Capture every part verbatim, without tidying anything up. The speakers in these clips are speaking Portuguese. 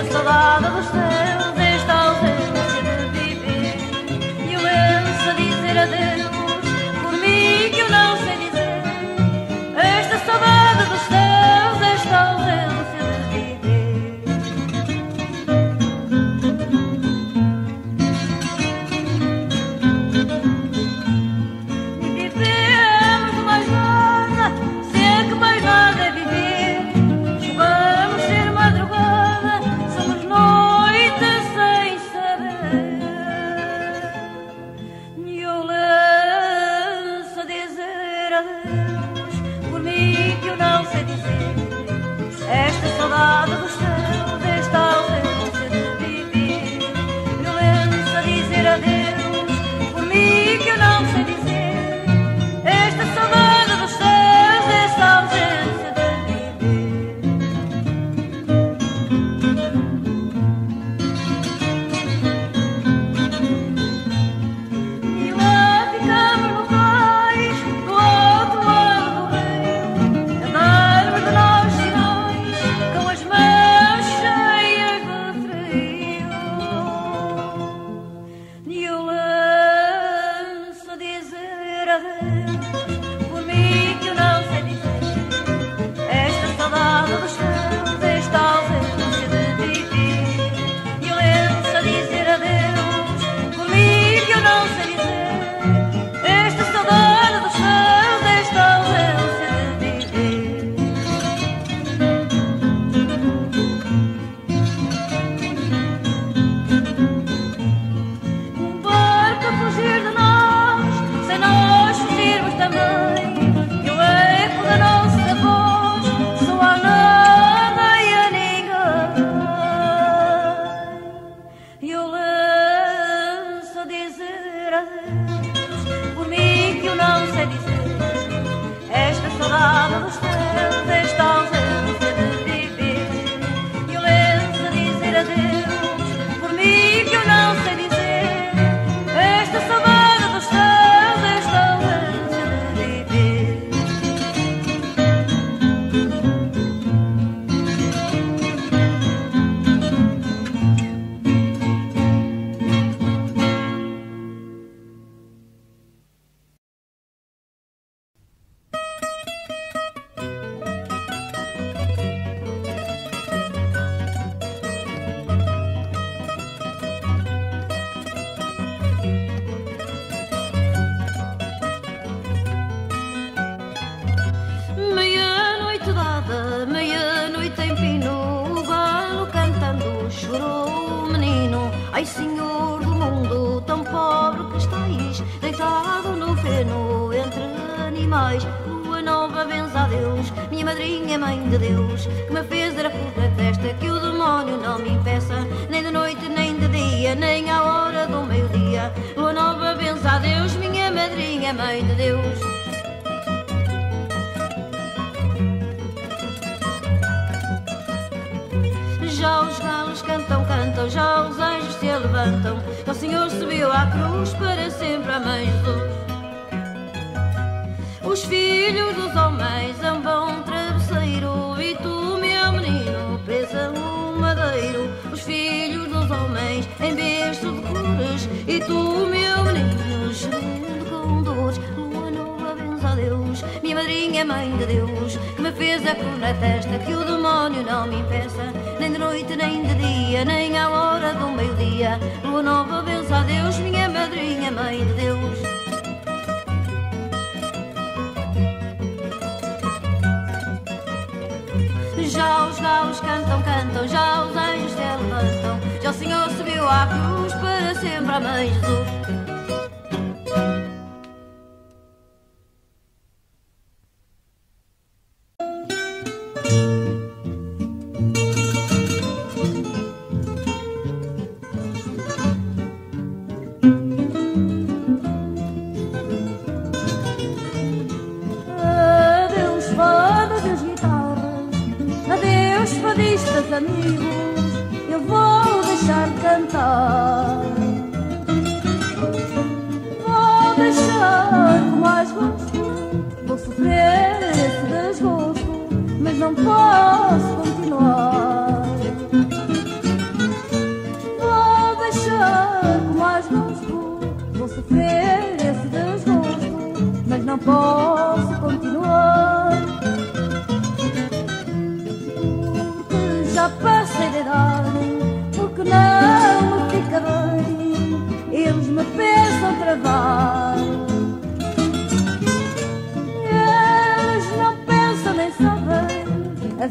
saudade dos céus, esta ausência de viver. E o lenço a dizer adeus, por mim que eu não sei dizer. Esta saudade dos céus, esta ausência de viver. E vivemos mais nada, se é que mais nada é viver. Vamos ser madrugada, somos noite sem saber. E eu lanço a dizer adeus, por mim que eu não sei dizer. Esta saudade dos céus, esta ausência de viver. Eu lanço a dizer adeus, por mim que eu não sei dizer. Esta saudade dos céus, esta ausência de viver. E lá ficamos no cais, do outro lado do rio, a dar-nos de nós sinais, com as mãos cheias de frio. E eu lanço a dizer adeus, por mim que eu não sei dizer. Esta saudade dos céus, esta ausência de viver. E eu lanço a dizer adeus, por mim que eu não sei dizer. Esta saudade dos céus, esta ausência de viver. Um barco a fugir de nós, sem nós fugirmos também. E o eco da nossa voz soa a nada e a ninguém. E eu lanço a dizer adeus, por mim que eu não sei dizer. Esta saudade dos céus, esta ausência de viver. E eu lanço a dizer adeus, por mim que eu não sei dizer. Esta saudade dos céus, esta ausência de viver. Meia-noite dada, meia-noite em pino, o galo cantando chorou o menino. Ai, Senhor do mundo, tão pobre que estáis, deitado no feno entre animais. Lua nova, benza a Deus, minha madrinha, mãe de Deus, que me fez dar a puta festa, que o demónio não me impeça, nem de noite, nem de dia, nem à hora do meio-dia. Lua nova, benza a Deus, minha madrinha, mãe de Deus. Já os galos cantam, cantam, já os anjos se levantam. O Senhor subiu à cruz, para sempre amém Jesus. Os filhos dos homens ambam travesseiro, e tu, meu menino, presa um madeiro. Os filhos dos homens em berço de cores, e tu, meu menino, chorando com dores. Lua nova, benza a Deus, minha madrinha, mãe de Deus, que me fez a cruz na testa, que o demónio não me impeça, nem de noite, nem de dia, nem à hora do meio-dia. Lua nova, benza a Deus, minha madrinha, mãe de Deus. Já os galos cantam, cantam, já os anjos se levantam, já o Senhor subiu à cruz, para sempre amém Jesus. Fadistas amigos, eu vou deixar de cantar. Vou deixar com mais gosto, vou sofrer esse desgosto, mas não posso continuar.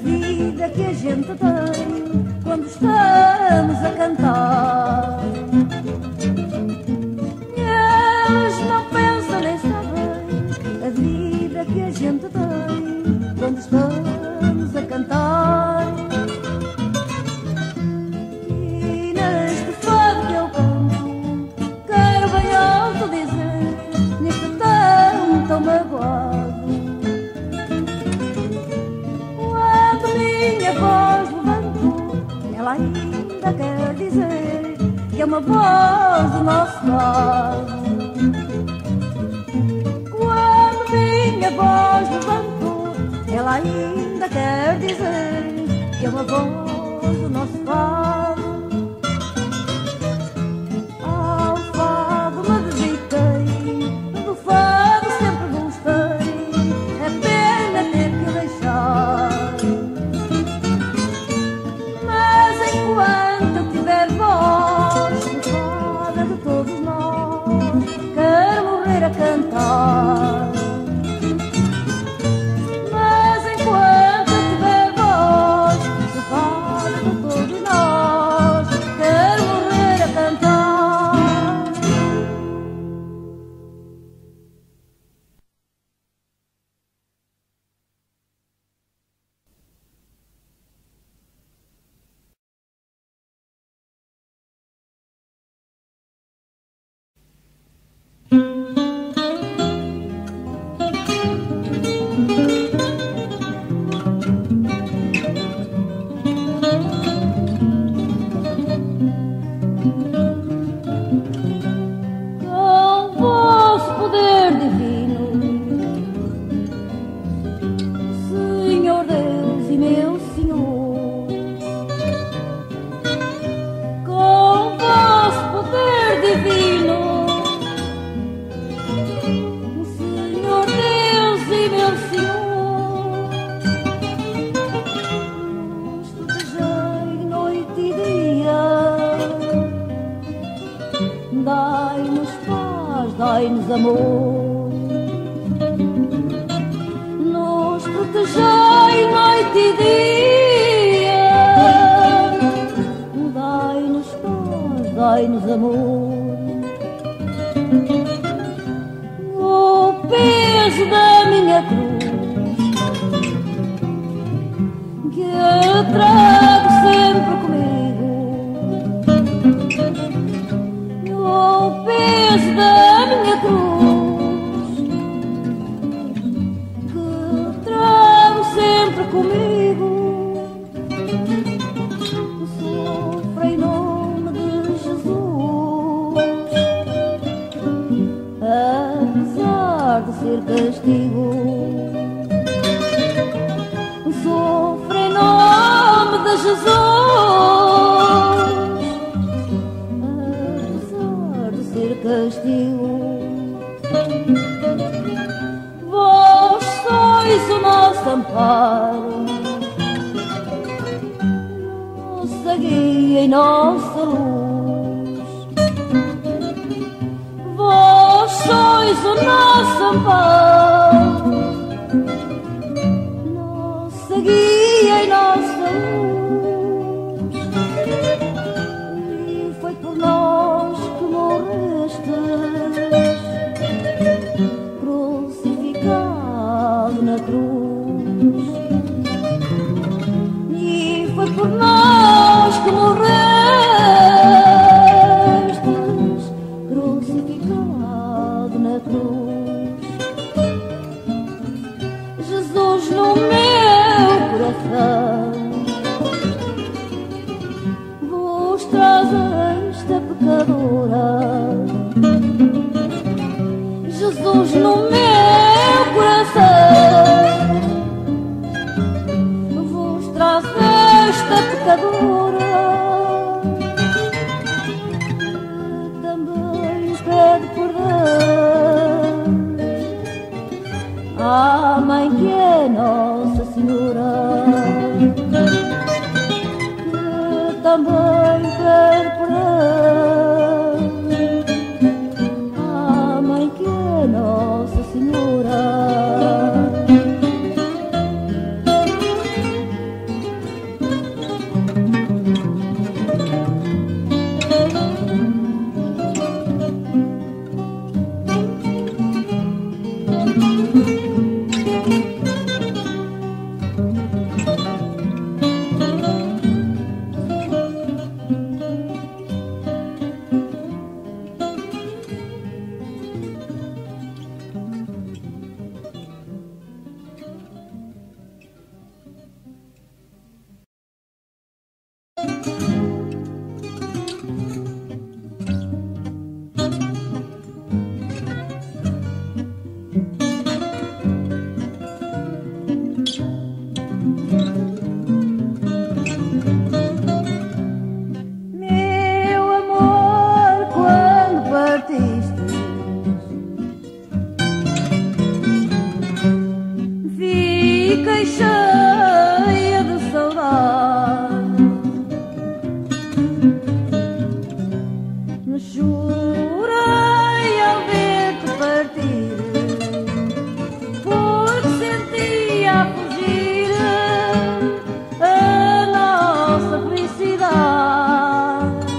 vida que a gente tem quando estamos a cantar. Eles não pensam nem sabem a vida que a gente tem quando estamos a cantar. E neste fado que eu canto, quero bem alto dizer, neste tão, tão magoado, quando minha voz levanto, ela ainda quer dizer que é uma voz do nosso lado. Quando minha voz levanto, ela ainda quer dizer que é uma voz do nosso lado. Ao fado me dediquei, do fado sempre gostei, é pena ter que o deixar. Mas enquanto eu tiver voz, de fada de todos nós, quero morrer a cantar. Mas enquanto eu tiver voz, de fada de todos nós, quero morrer a cantar. Com vosso poder divino, Senhor Deus e meu Senhor, com vosso poder divino, Senhor Deus e meu Senhor, nos protegei noite e dia, dai-nos paz, dai-nos amor, nos protegei noite e dia, dai-nos paz, dai-nos amor. O peso da minha cruz que eu trago sempre comigo, o peso da minha cruz que trago sempre comigo, sofro em nome de Jesus, apesar de ser castigo. Sofro em nome de Jesus, apesar de ser castigo. Vós sois o nosso amparo, nossa guia e nossa luz. Vós sois o nosso amparo, nossa guia e nossa luz. E foi por nós que morrestes, crucificado na cruz. E foi por nós que morrestes, crucificado na cruz. Jesus, no meu coração vos traz esta pecadora. Jesus, no meu coração vos traz esta pecadora. Também pede perdão à Mãe que é Nossa Senhora, que também pede perdão à Mãe que é Nossa Senhora. Chorei ao ver-te partir, porque sentia a fugir a nossa felicidade.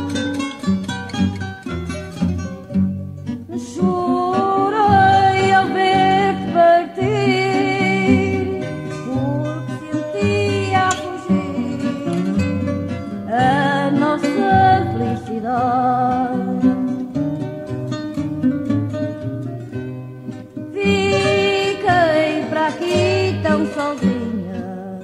Chorei ao ver-te partir, porque sentia a fugir a nossa felicidade. Fiquei para aqui tão sozinha,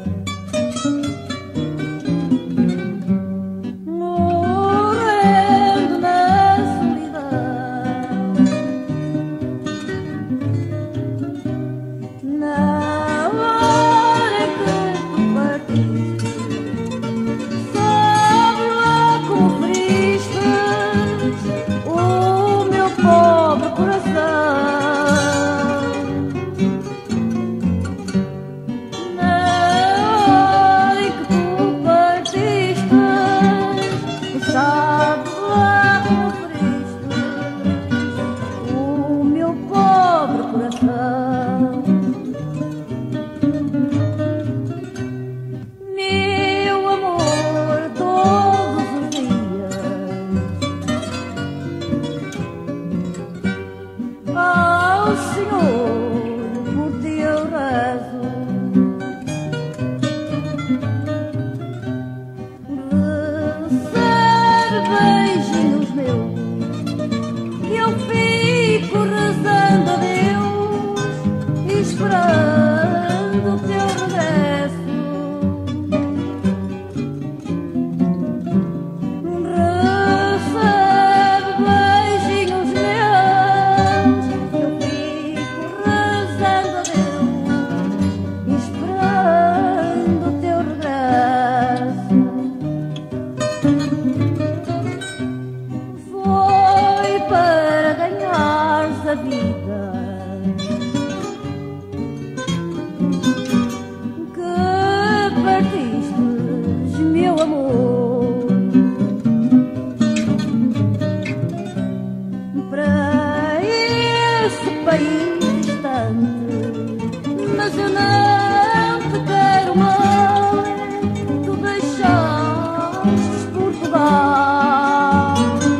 morrendo na solidão. Na hora em que tu partiste, sabe lá como feriste o meu pobre coração. Na hora em que tu partiste, sabe lá como feriste o meu pobre coração. Meu amor, todos os dias ao Senhor por ti eu rezo. Recebe beijinhos meus, que eu fico rezando a Deus, esperando o teu regresso. Recebe beijinhos meus, que eu fico rezando a Deus, esperando o teu regresso. Foi para ganhares a vida que partistes, meu amor, para esse país distante. Mas eu não te quero mais, tu deixaste Portugal.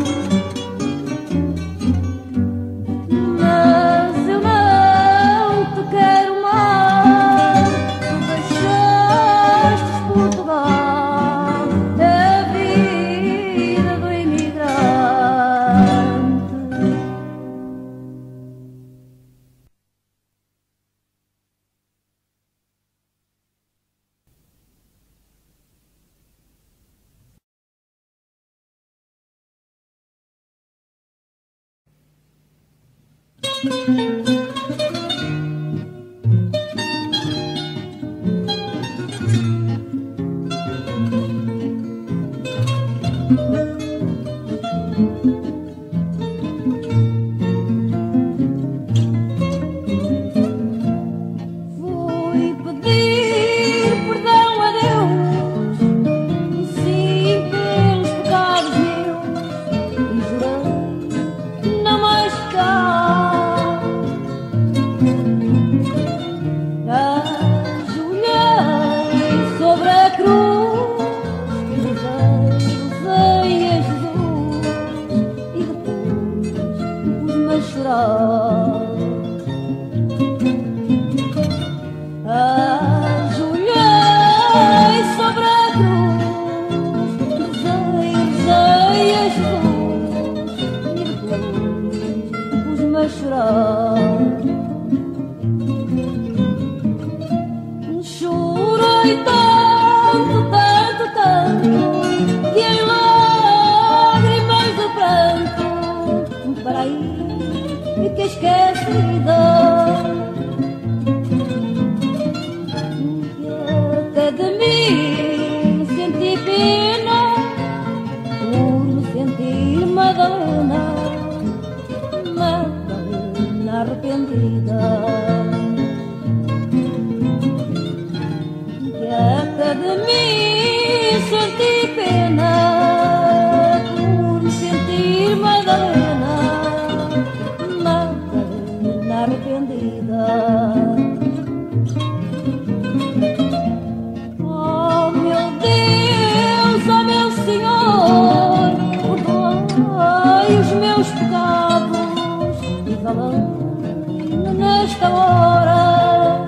Mas eu não te quero mais, tu deixaste Portugal, a vida do imigrante. Fui pedir perdão a Deus, sim, pelos pecados meus, e jurei não mais ficar. Ajoelhei sobre a cruz e rezei, rezei a Jesus, e depois pus-me a chorar. Ajoelhei sobre a cruz, rezei, rezei a Jesus, e depois pus-me a chorar. Chorei tanto, tanto, tanto, que em lágrimas de pranto para aí fiquei esquecida. Até de mim senti pena por me sentir Madalena, Madalena arrependida. Que até de mim senti pena fala-me nesta hora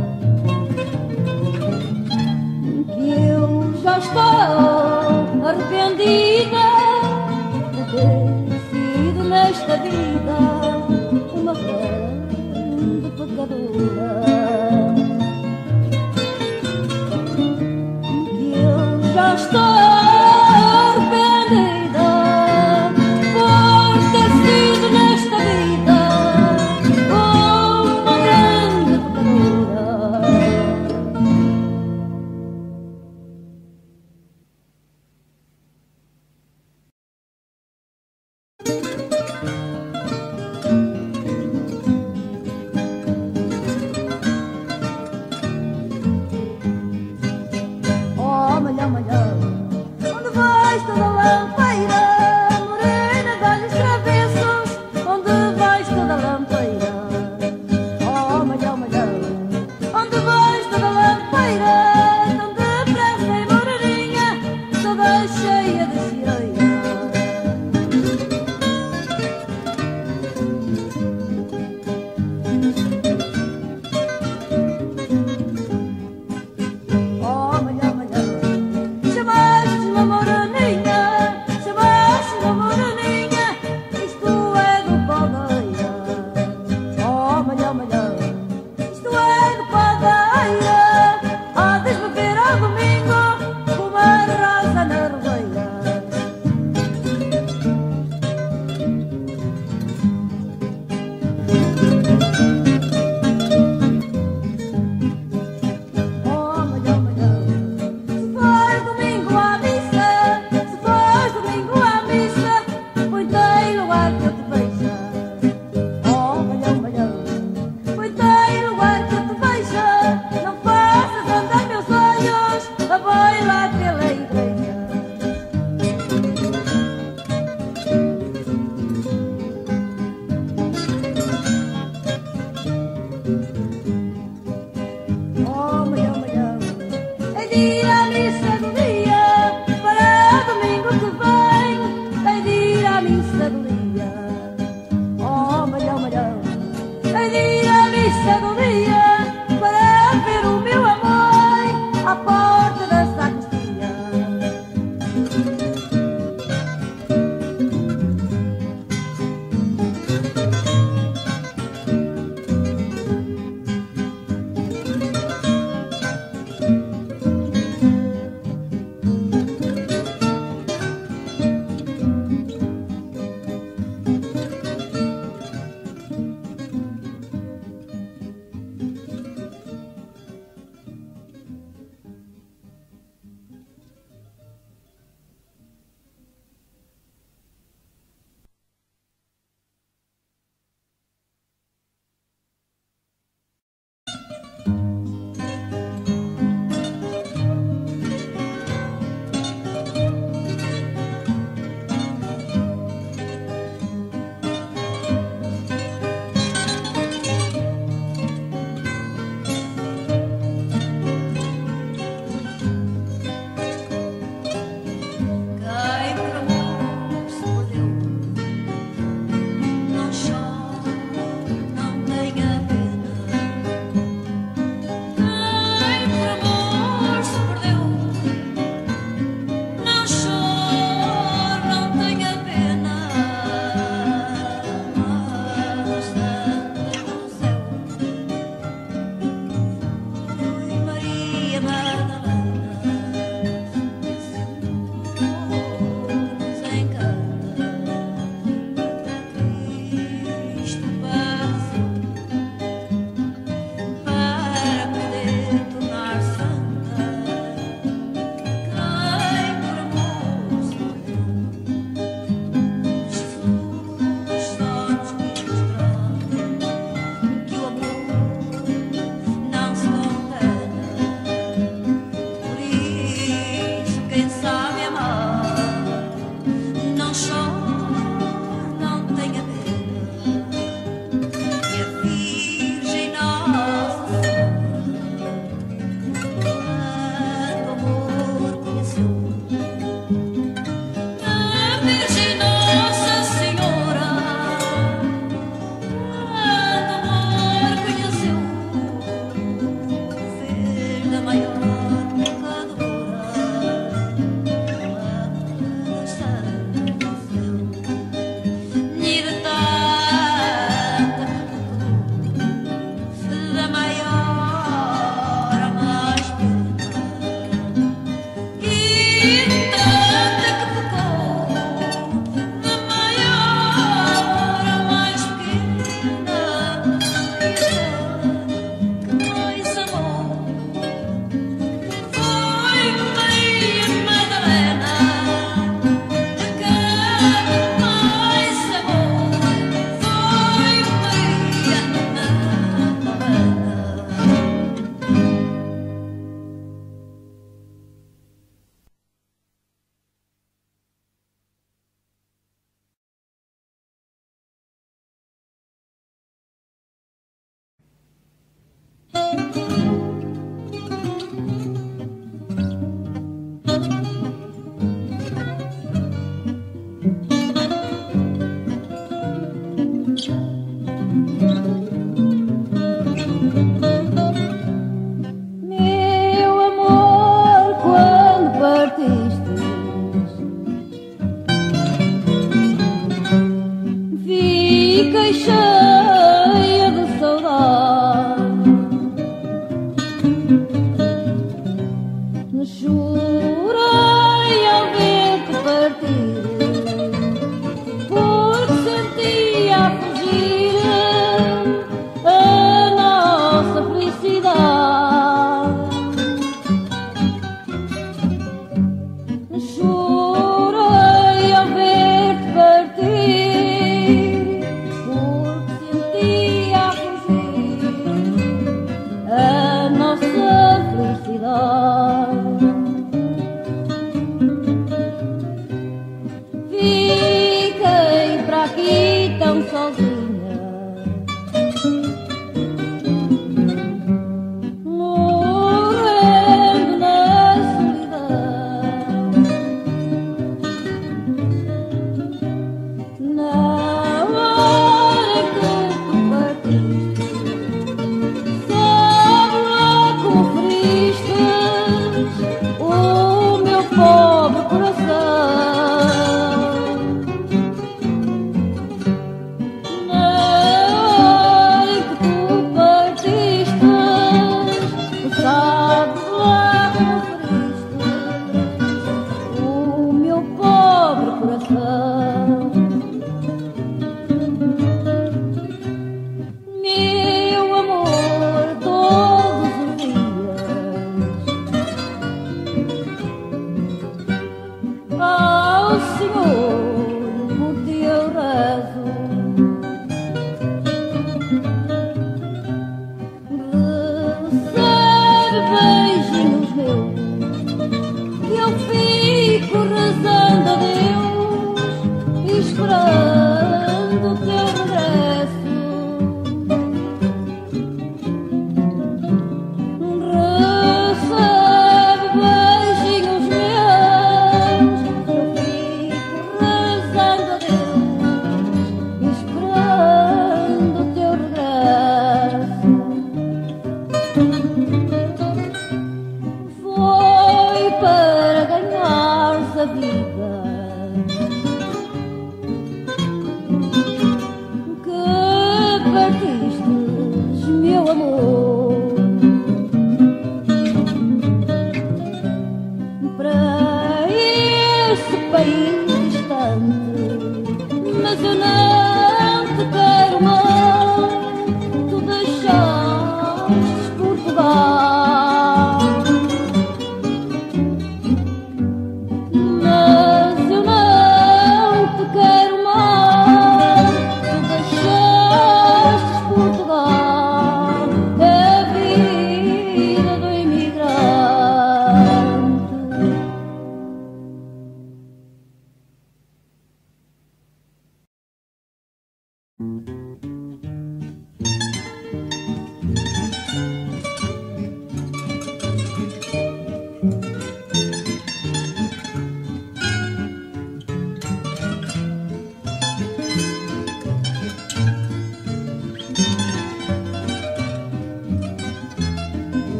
que eu já estou arrependida de ter sido nesta vida uma grande pecadora, que eu já estou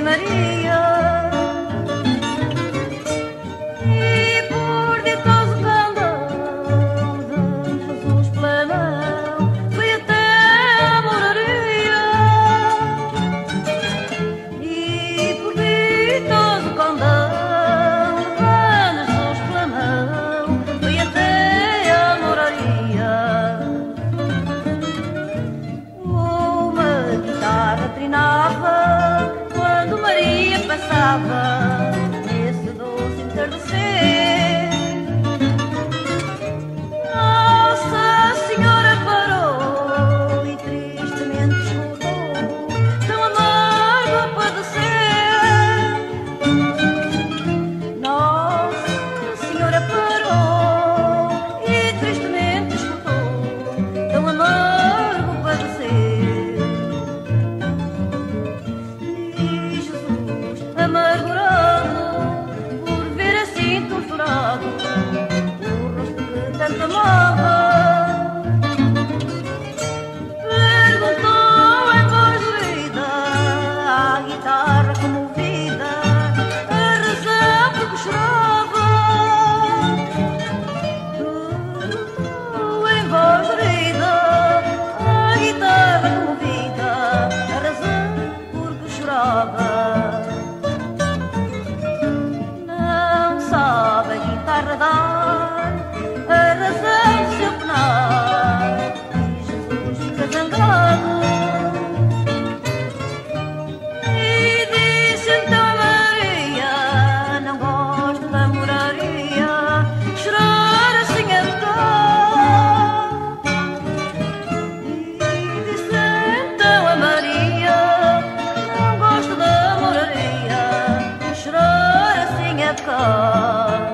Maria. E por ditoso candão de Jesus pela mão foi até a moraria. E por ditoso candão de Jesus pela mão foi até a moraria. Uma guitarra trinava quando Maria passava nesse doce entardecer. Nossa Senhora parou e tristemente escutou tão amargo padecer. Nossa Senhora parou e tristemente escutou tão amargo padecer. E Jesus, amargurado por ver assim torturado o rosto que tanto amava, perguntou em voz doída à guitarra comovida a razão por que chorava. Perguntou em voz doída à guitarra comovida a razão por que chorava. Não sabe a guitarra dar a razão do seu penar. E Jesus fica zangado e disse então a Maria: não gosto da moraria, chorar assim é tocar. E disse então a Maria: não gosto da moraria, chorar assim é tocar.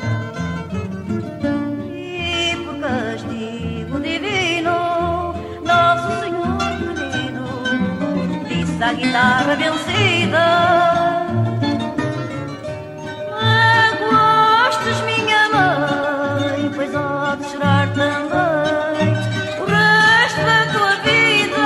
E por castigo divino, Nosso Senhor menino disse à guitarra vencida: magoastes minha mãe, pois há de chorar também o resto da tua vida.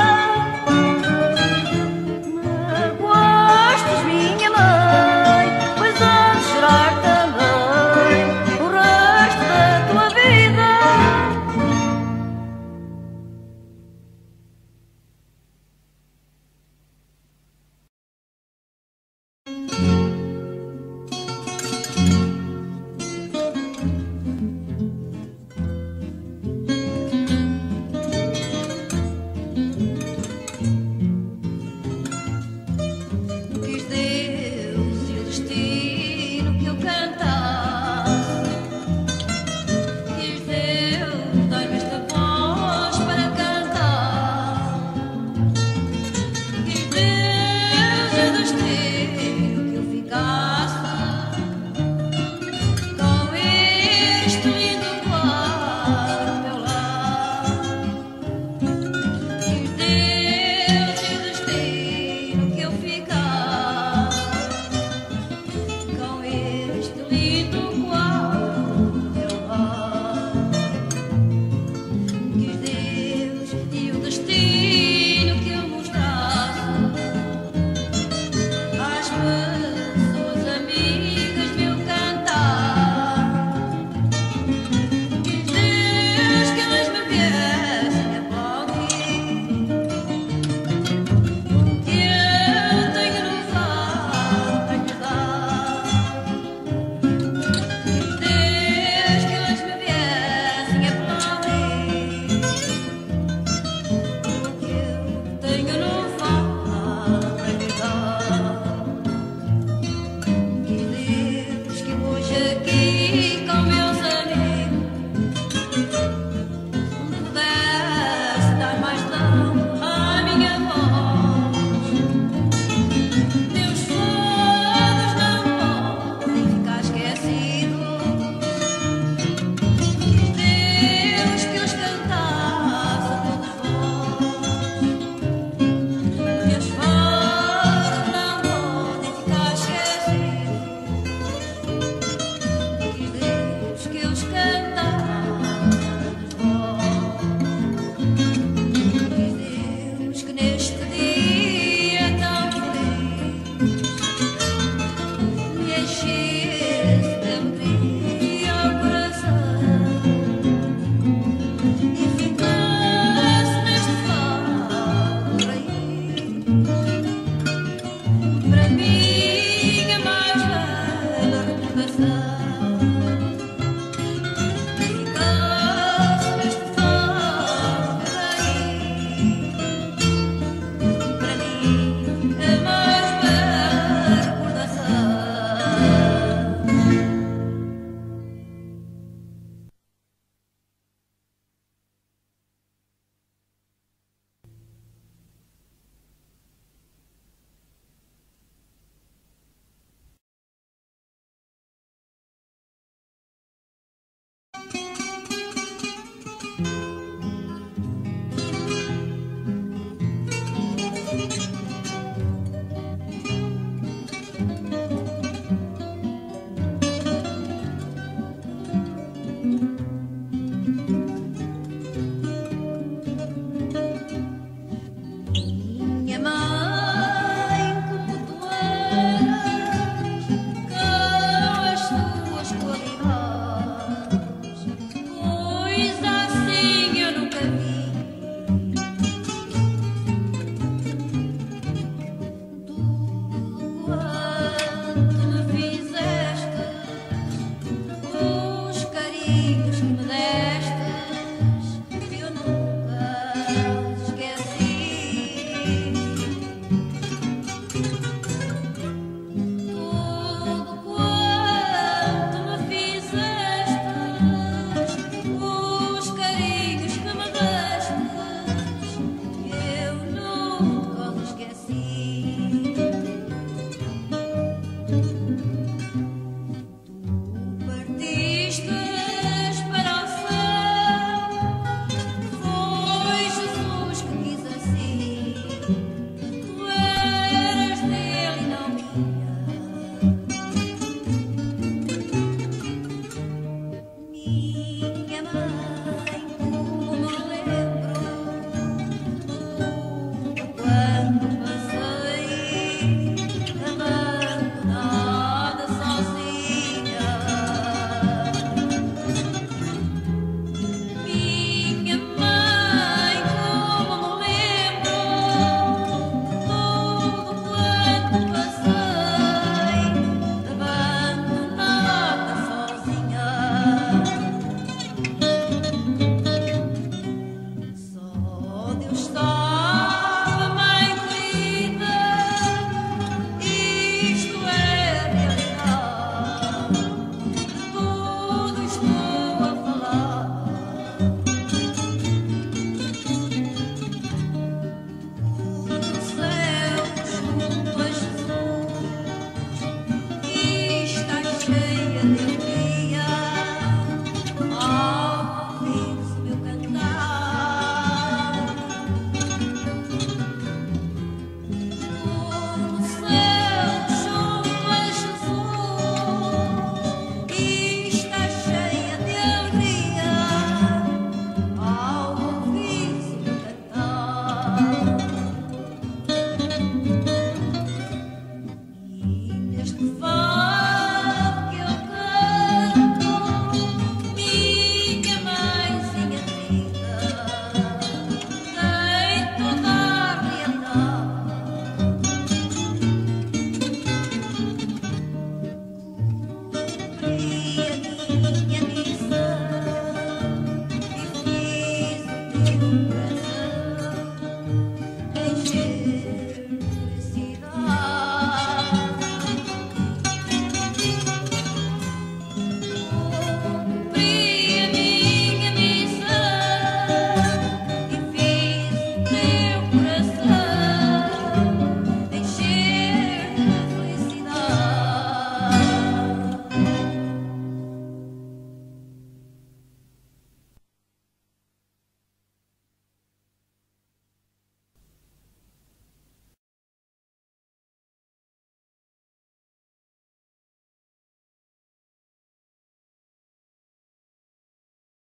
Magoastes minha mãe, pois há de chorar também o resto da tua vida. Este